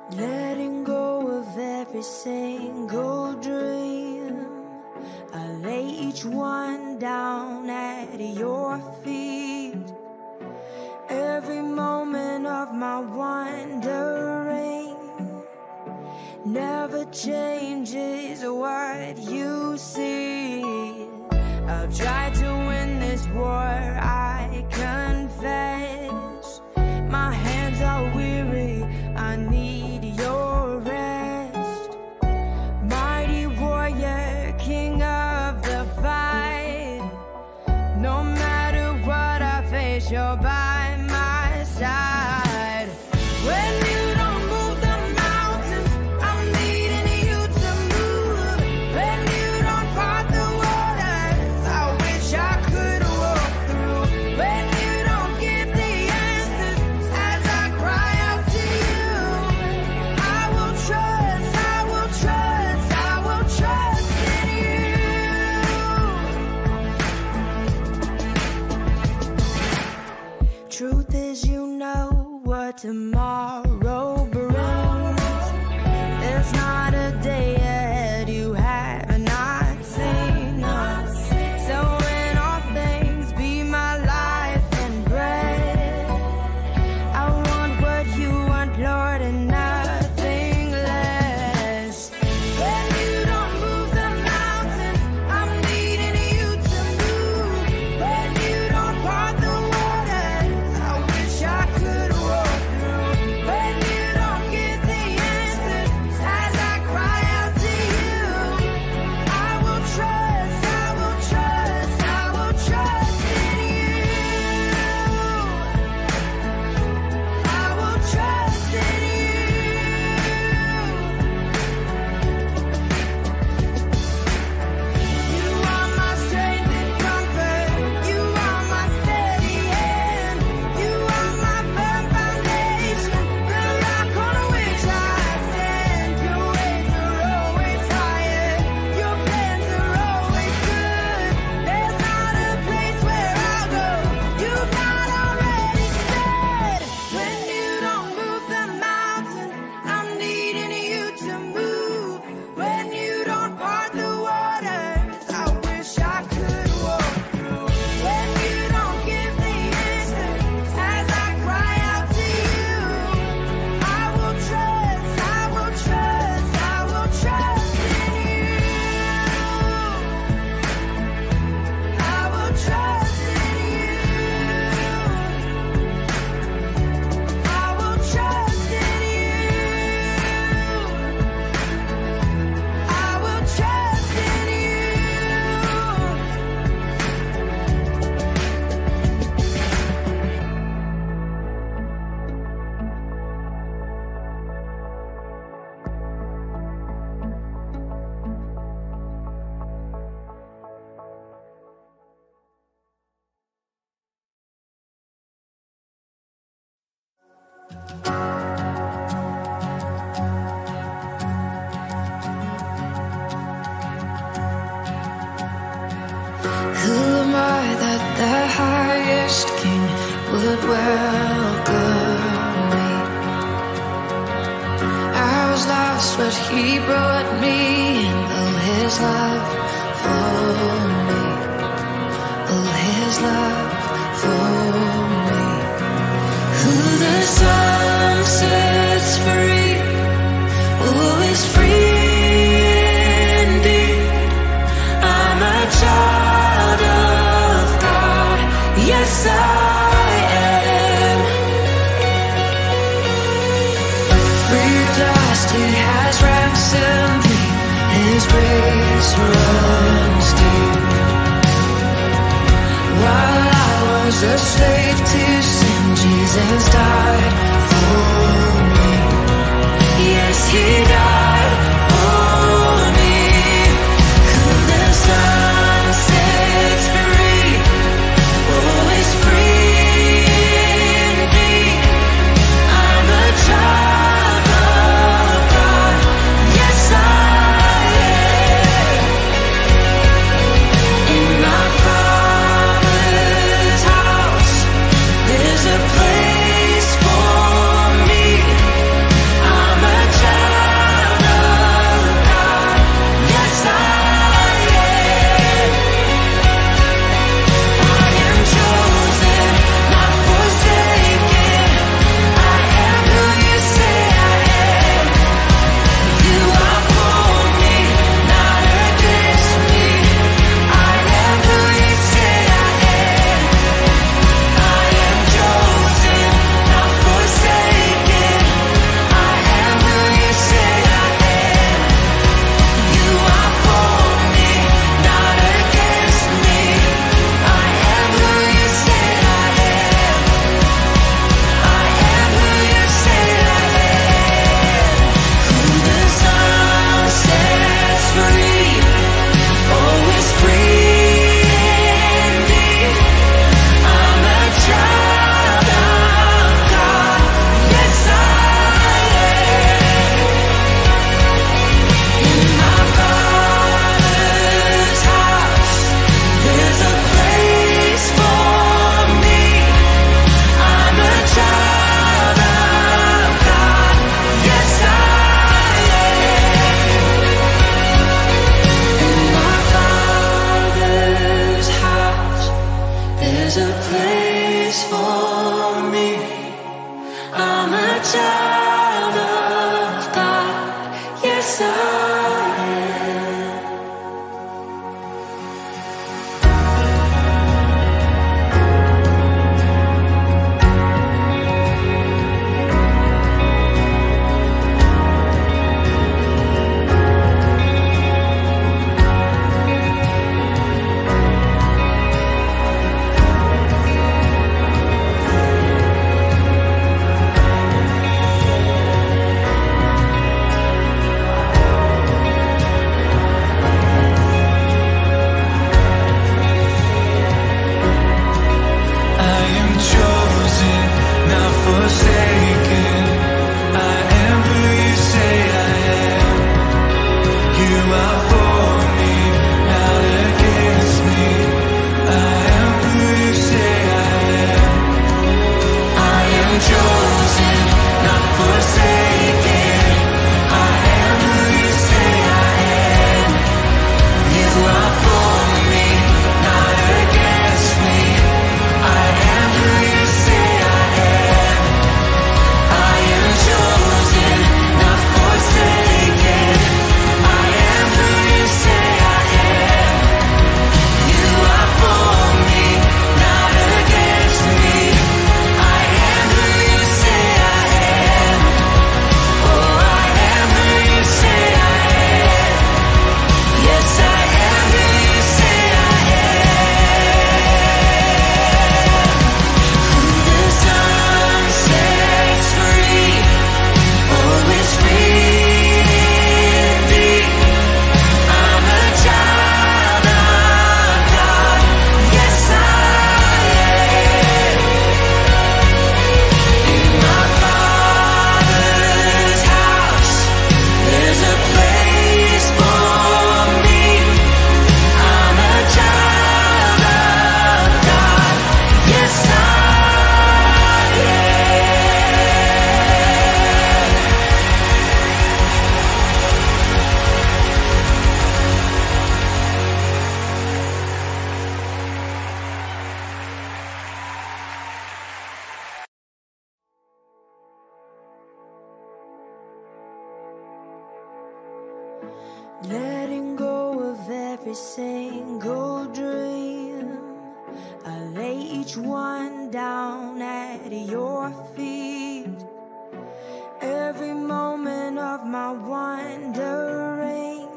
letting go of every single dream. I lay each one down at your feet. Every moment of my wandering never changes what you see. I'll try to win this war, I confess. My hands are weary, I need your rest. Mighty warrior, king of the fight. No matter what I face, you're by my side. When you don't move the mountains, I'm needing you to move. When you don't part the waters, I wish I could walk through. When you don't give the answers as I cry out to you, I will trust, I will trust, I will trust in you. Truth is, you know what tomorrow brings. There's not a day ahead you have not seen. So in all things, be my life and breath. I want what you want, Lord, and nothing less. When you don't move the mountains, I'm needing you to move. When you don't part the waters, I wish I could walk through. When you don't give the answers as I cry out to you, I will trust, I will trust, I will trust in you. I will trust in you. You are my strength and comfort. You are my steady hand. You are my firm foundation, the rock on which I stand. Your ways are always higher. Your plans are always good. There's not a place where I'll go you've not already said. When you don't move the mountains, I'm needing you to move. When you don't part the waters, I wish I could walk through. When you don't give the answers as I cry out to you, I will trust, I will trust, I will trust in you. I will trust in you. I will trust in you. I will trust in you. Who am I that the highest king would welcome me? I was lost, but he brought me in. Oh, his love for me. Oh, his love for me. Who the sun sets free, oh, is free indeed. I'm a child of God, yes I am. Free at last, He has ransomed me. His grace runs deep. While I was a slave to sin, Jesus died for me. Yes, He died for me. Who the sun sets free, oh, is free indeed. I'm a child of God, yes I am. In my Father's house, there's a place for me. I'm a There's a place for me. I'm a child of God. Yes, I am. Letting go of every single dream, I lay each one down at your feet. Every moment of my wandering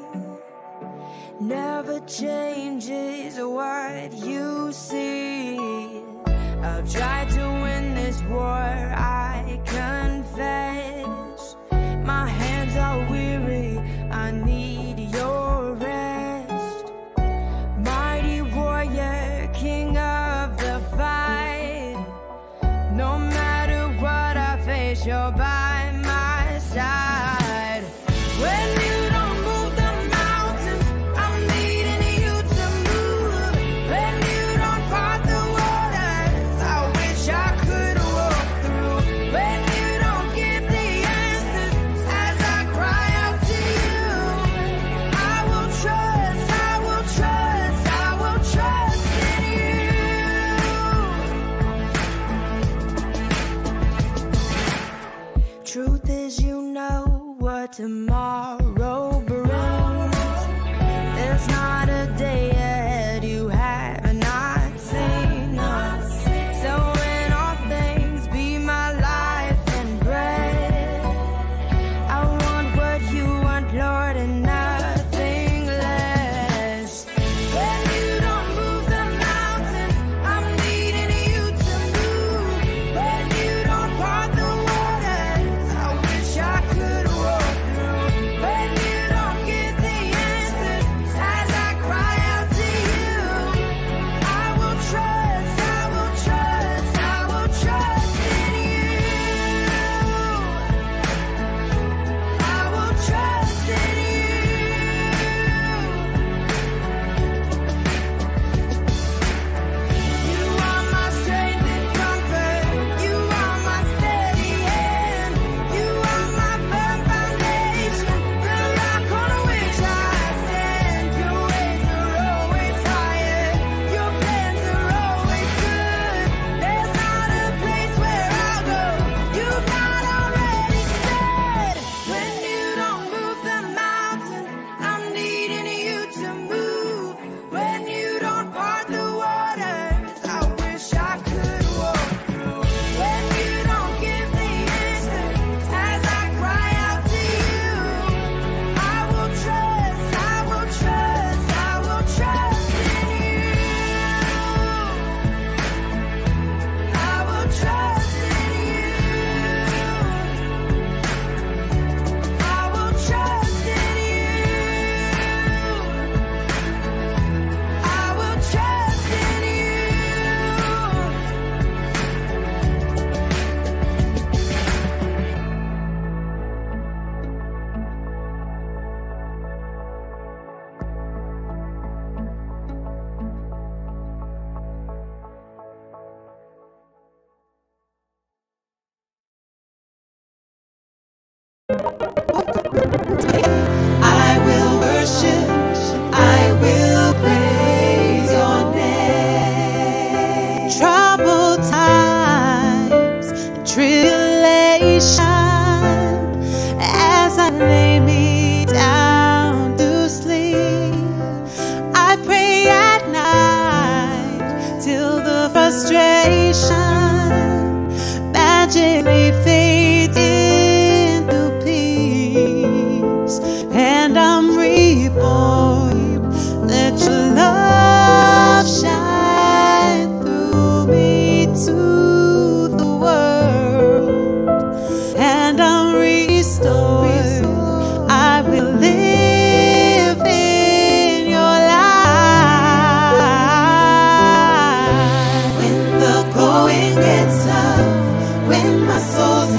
never changes what you see. I've tried to win this war, I confess. My hands are weary, I need your rest. Mighty warrior, king of the fight. No matter what I face, you're by my side. When you don't move the mountains, I'm needing you to move. When you don't part the waters, I wish I could walk through. When you don't give the answers as I cry out to you, I will trust, I will trust, I will trust in you. I will worship, I will praise your name. Troubled times and tribulation, as I lay me down to sleep, I pray at night till the frustration magically fades into peace, and I'm reborn. Let your love shine through me to the world, and I'm restored. I will live in your light. When the going gets tough, when my soul's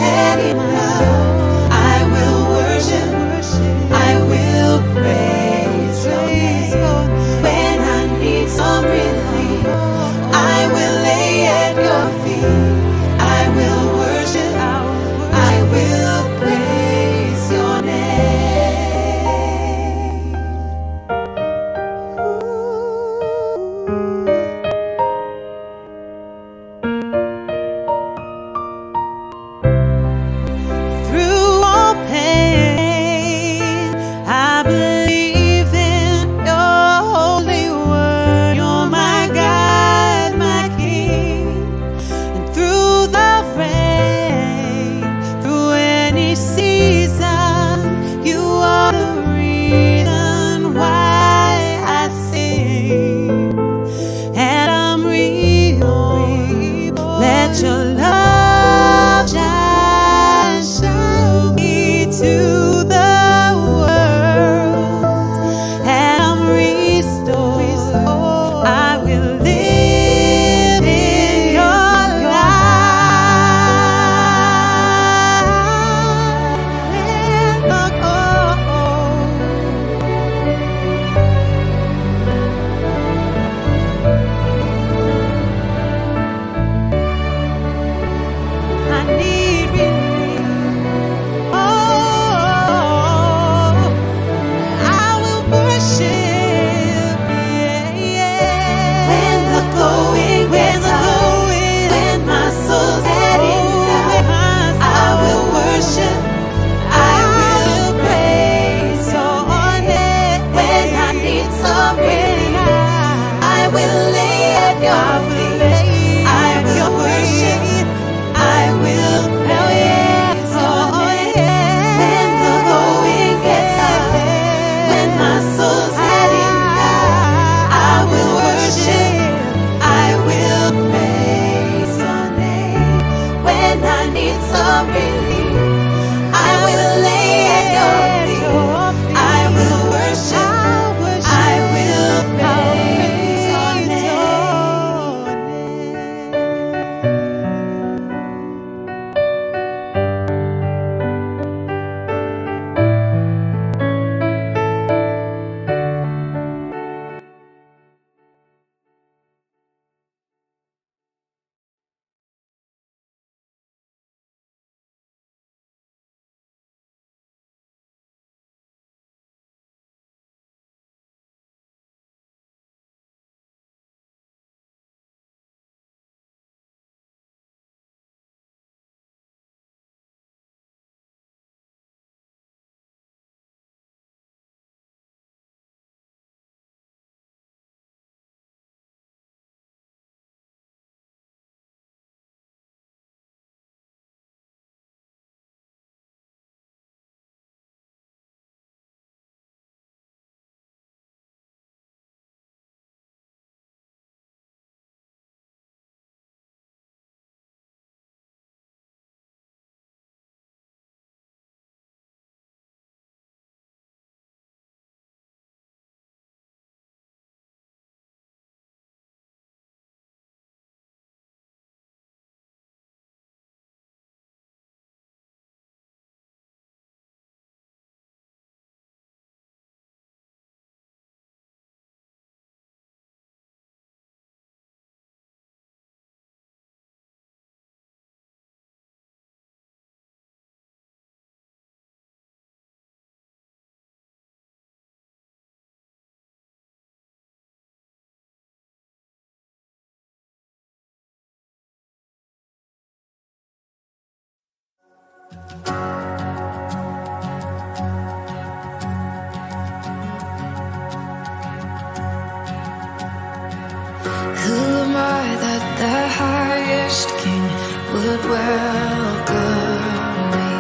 highest king would welcome me.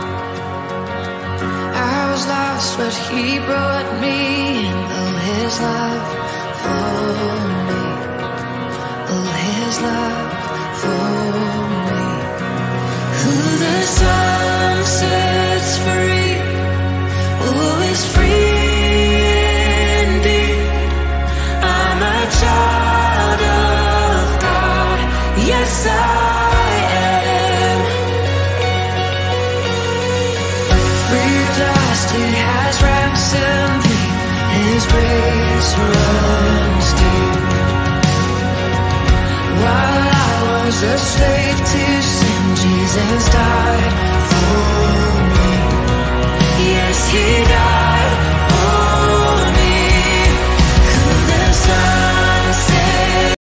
I was lost, but he brought me in. Oh, his love for me. Oh, his love for me. Who the Son sets free, who is free indeed. I'm a child of God, yes I am. Free at last, he has ransomed me. His grace runs deep. While I was a slave to sin, Jesus died for me. Yes, he died.